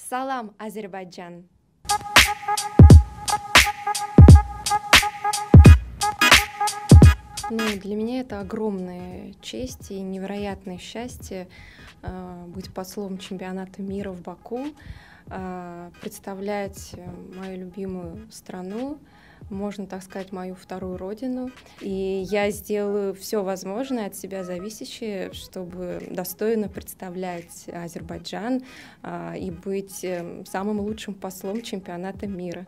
Салам, Азербайджан! Ну, для меня это огромная честь и невероятное счастье быть послом чемпионата мира в Баку, представлять мою любимую страну, можно так сказать, мою вторую родину. И я сделаю все возможное от себя зависящее, чтобы достойно представлять Азербайджан и быть самым лучшим послом чемпионата мира.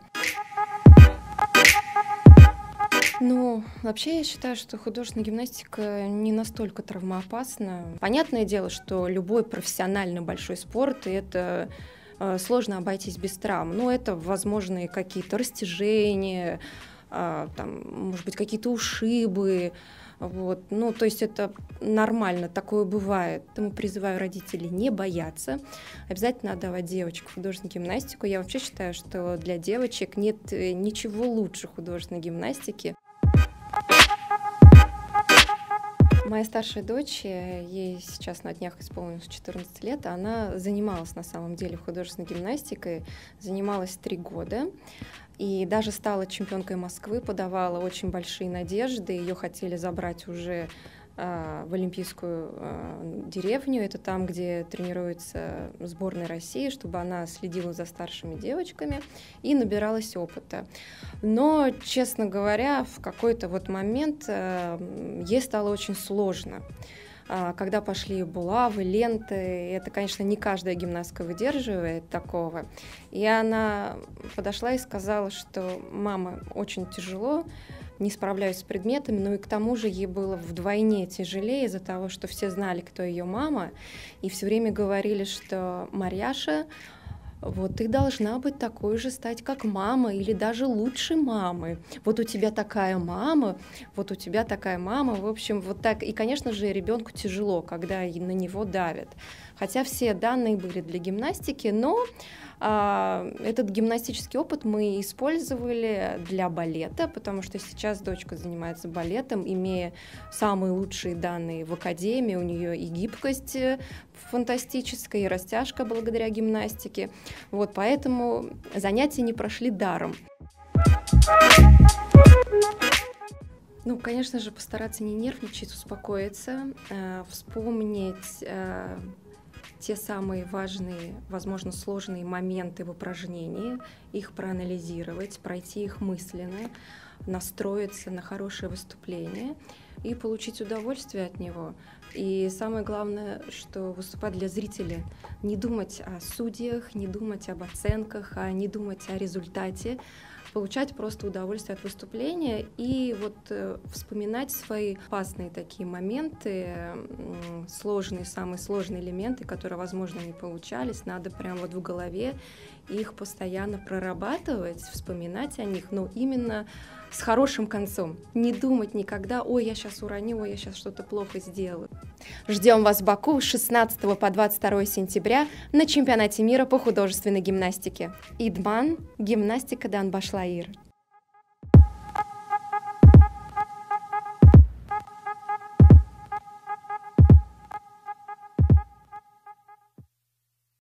Ну, вообще я считаю, что художественная гимнастика не настолько травмоопасна. Понятное дело, что любой профессиональный большой спорт, и это сложно обойтись без травм. Но это возможные какие-то растяжения, там, может быть, какие-то ушибы. Вот. Ну, то есть это нормально, такое бывает. Поэтому призываю родителей не бояться. Обязательно отдавать девочек в художественную гимнастику. Я вообще считаю, что для девочек нет ничего лучше художественной гимнастики. Моя старшая дочь, ей сейчас на днях исполнилось 14 лет, она занималась на самом деле художественной гимнастикой, занималась 3 года и даже стала чемпионкой Москвы, подавала очень большие надежды, ее хотели забрать уже в Олимпийскую деревню, это там, где тренируется сборная России, чтобы она следила за старшими девочками и набиралась опыта. Но, честно говоря, в какой-то вот момент ей стало очень сложно. Когда пошли булавы, ленты, это, конечно, не каждая гимнастка выдерживает такого. И она подошла и сказала, что «мама, очень тяжело, не справляюсь с предметами», но и к тому же ей было вдвойне тяжелее из-за того, что все знали, кто ее мама, и все время говорили, что «Марьяша, вот ты должна быть такой же, стать как мама или даже лучше мамы. Вот у тебя такая мама, вот у тебя такая мама». В общем, вот так. И, конечно же, ребенку тяжело, когда на него давят. Хотя все данные были для гимнастики, но этот гимнастический опыт мы использовали для балета, потому что сейчас дочка занимается балетом, имея самые лучшие данные в академии. У нее и гибкость фантастическая, и растяжка благодаря гимнастике. Вот, поэтому занятия не прошли даром. Ну, конечно же, постараться не нервничать, успокоиться, вспомнить те самые важные, возможно, сложные моменты в упражнении, их проанализировать, пройти их мысленно, настроиться на хорошее выступление и получить удовольствие от него. И самое главное, что выступать для зрителя, не думать о судьях, не думать об оценках, а не думать о результате, получать просто удовольствие от выступления и вот вспоминать свои опасные такие моменты, сложные, самые сложные элементы, которые, возможно, не получались, надо прям вот в голове их постоянно прорабатывать, вспоминать о них, но именно с хорошим концом. Не думать никогда: ой, я сейчас уроню, ой, я сейчас что-то плохо сделаю. Ждем вас в Баку с 16 по 22 сентября на чемпионате мира по художественной гимнастике. Идман, гимнастика Дан Башлаир.